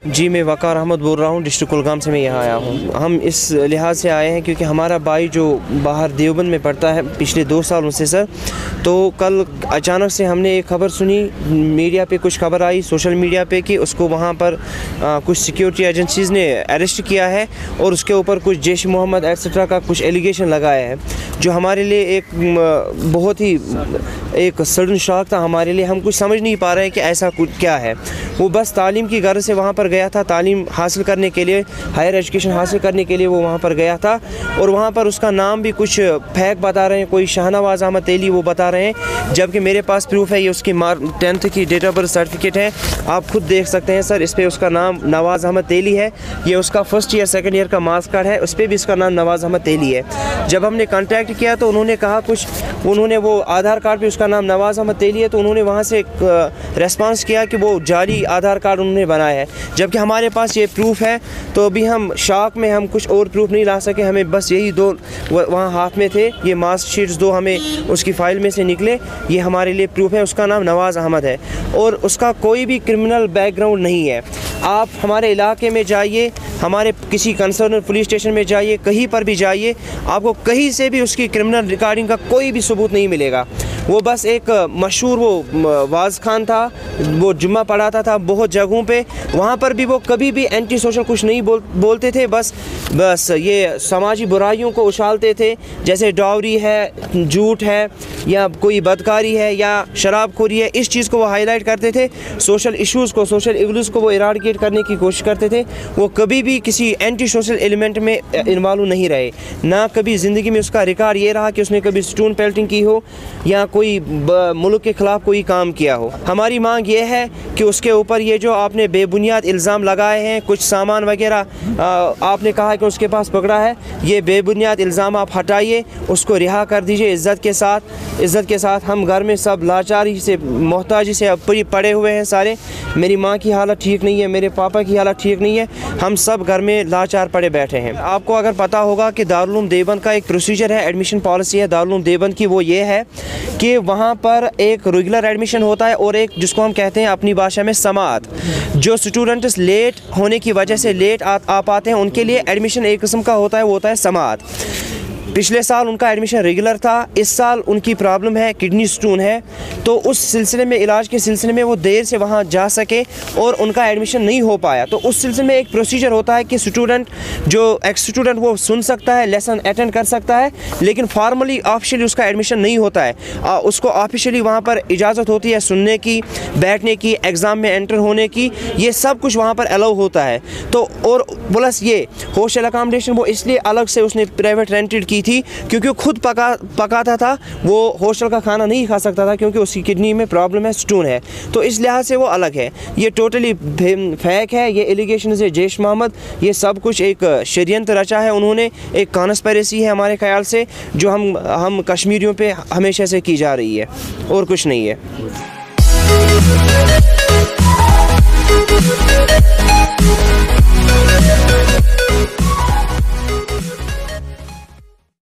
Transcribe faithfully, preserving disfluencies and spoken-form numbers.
जी मैं वकार अहमद बोल रहा हूँ, डिस्ट्रिक्ट कुलगाम से मैं यहाँ आया हूँ। हम इस लिहाज से आए हैं क्योंकि हमारा भाई जो बाहर देवबंद में पढ़ता है पिछले दो साल उनसे सर, तो कल अचानक से हमने एक खबर सुनी, मीडिया पे कुछ खबर आई सोशल मीडिया पे कि उसको वहाँ पर आ, कुछ सिक्योरिटी एजेंसीज़ ने अरेस्ट किया है और उसके ऊपर कुछ जैश-ए-मुहम्मद एट्सेट्रा का कुछ एलिगेशन लगाया है, जो हमारे लिए एक बहुत ही एक सडन शॉक था हमारे लिए। हम कुछ समझ नहीं पा रहे हैं कि ऐसा कुछ क्या है। वो बस तालीम की गर्ज से वहाँ पर गया था, तालीम हासिल करने के लिए, हायर एजुकेशन हासिल करने के लिए वो वहाँ पर गया था और वहाँ पर उसका नाम भी कुछ फेक बता रहे हैं, कोई शाहनवाज अहमद तेली वो बता रहे हैं, जबकि मेरे पास प्रूफ है, ये उसकी मार्क टेंथ की डेट ऑफ बर्थ सर्टिफिकेट है, आप खुद देख सकते हैं सर। इस पर उसका नाम नवाज अहमद तेली है, ये उसका फर्स्ट ईयर सेकंड ईयर का मार्क्स कार्ड है, उस पर भी इसका नाम नवाज अहमद तेली है। जब हमने कांटेक्ट किया तो उन्होंने कहा कुछ, उन्होंने वो आधार कार्ड पे उसका नाम नवाज अहमद तेली है, तो उन्होंने वहाँ से रेस्पॉन्स किया कि वो जाली आधार कार्ड उन्होंने बनाया है, जबकि हमारे पास ये प्रूफ है। तो अभी हम शॉक में, हम कुछ और प्रूफ नहीं ला सके, हमें बस यही दो वहाँ हाथ में थे, ये मार्क्स शीट्स दो हमें उसकी फ़ाइल में से निकले, ये हमारे लिए प्रूफ है। उसका नाम नवाज़ अहमद है और उसका कोई भी क्रिमिनल बैकग्राउंड नहीं है। आप हमारे इलाके में जाइए, हमारे किसी कंसर्न पुलिस स्टेशन में जाइए, कहीं पर भी जाइए, आपको कहीं से भी उसकी क्रिमिनल रिकॉर्डिंग का कोई भी सबूत नहीं मिलेगा। वो बस एक मशहूर वो वाज खान था, वो जुम्मा पढ़ाता था बहुत जगहों पे, वहाँ पर भी वो कभी भी एंटी सोशल कुछ नहीं बोल बोलते थे, बस बस ये समाजी बुराइयों को उछालते थे, जैसे डावरी है, झूठ है, या कोई बदकारी है, या शराबखोरी है, इस चीज़ को वो हाईलाइट करते थे। सोशल इश्यूज़ को, सोशल इवल्स को वो इराडिकेट करने की कोशिश करते थे। वो कभी भी किसी एंटी सोशल एलिमेंट में इन्वॉल्व नहीं रहे, ना कभी ज़िंदगी में उसका रिकॉर्ड ये रहा कि उसने कभी स्टोन पेल्टिंग की हो या कोई मुल्क के ख़िलाफ़ कोई काम किया हो। हमारी मांग ये है कि उसके ऊपर ये जो आपने बेबुनियाद इल्ज़ाम लगाए हैं, कुछ सामान वगैरह आपने कहा कि उसके पास पकड़ा है, ये बेबुनियाद इल्ज़ाम आप हटाइए, उसको रिहा कर दीजिए इज़्ज़त के साथ। इज़्ज़त के साथ हम घर में सब लाचारी से, मोहताजी से पूरी पड़े हुए हैं सारे। मेरी माँ की हालत ठीक नहीं है, मेरे पापा की हालत ठीक नहीं है, हम सब घर में लाचार पड़े बैठे हैं। आपको अगर पता होगा कि दारुल उलूम देवबंद का एक प्रोसीजर है, एडमिशन पॉलिसी है दारुल उलूम देवबंद की, वो ये है कि वहाँ पर एक रेगुलर एडमिशन होता है और एक जिसको हम कहते हैं अपनी भाषा में समात। जो स्टूडेंट्स लेट होने की वजह से लेट आ, आ पाते हैं उनके लिए एडमिशन एक किस्म का होता है, वो होता है समात। पिछले साल उनका एडमिशन रेगुलर था, इस साल उनकी प्रॉब्लम है, किडनी स्टोन है, तो उस सिलसिले में, इलाज के सिलसिले में वो देर से वहाँ जा सके और उनका एडमिशन नहीं हो पाया। तो उस सिलसिले में एक प्रोसीजर होता है कि स्टूडेंट, जो एक्स स्टूडेंट, वो सुन सकता है, लेसन अटेंड कर सकता है, लेकिन फॉर्मली ऑफिशियली उसका एडमिशन नहीं होता है। आ, उसको ऑफिशियली वहाँ पर इजाज़त होती है सुनने की, बैठने की, एग्ज़ाम में एंटर होने की, ये सब कुछ वहाँ पर अलाउ होता है। तो और प्लस ये हॉस्टल अकामडेशन वो इसलिए अलग से उसने प्राइवेट रेंटेड की थी क्योंकि वो खुद पका पकाता था, वो हॉस्टल का खाना नहीं खा सकता था क्योंकि उसकी किडनी में प्रॉब्लम है, स्टोन है, तो इस लिहाज से वो अलग है। ये टोटली फेक है, ये एलिगेशन है जैश-ए-मुहम्मद, ये सब कुछ एक षड्यंत्र रचा है उन्होंने, एक कॉन्स्पिरेसी है हमारे ख्याल से, जो हम हम कश्मीरियों पे हमेशा से की जा रही है, और कुछ नहीं है।